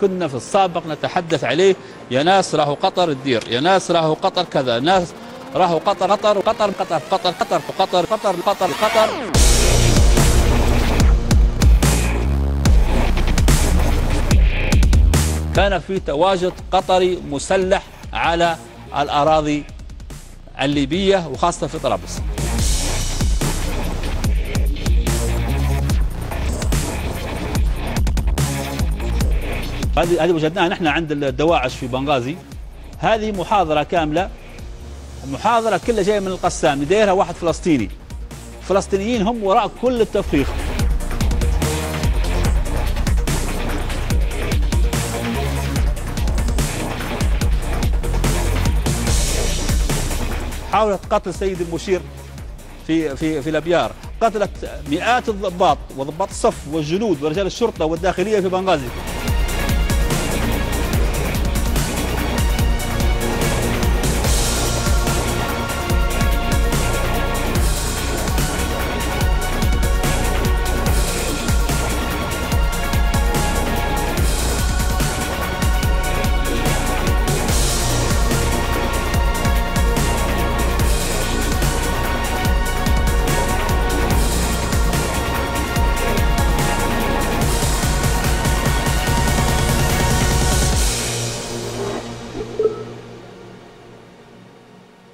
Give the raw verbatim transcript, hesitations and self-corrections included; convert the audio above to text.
كنا في السابق نتحدث عليه، يا ناس راهو قطر تدير، يا ناس راهو قطر كذا، ناس راهو قطر قطر قطر قطر قطر قطر قطر قطر قطر قطر. كان في تواجد قطري مسلح على الأراضي الليبية وخاصة في طرابلس. هذه هذه وجدناها نحن عند الدواعش في بنغازي. هذه محاضرة كاملة، محاضرة كلها جاية من القسام، دايرها واحد فلسطيني. الفلسطينيين هم وراء كل التفخيخ. حاولت قتل سيد المشير في في في الابيار، قتلت مئات الضباط وضباط الصف والجنود ورجال الشرطة والداخلية في بنغازي.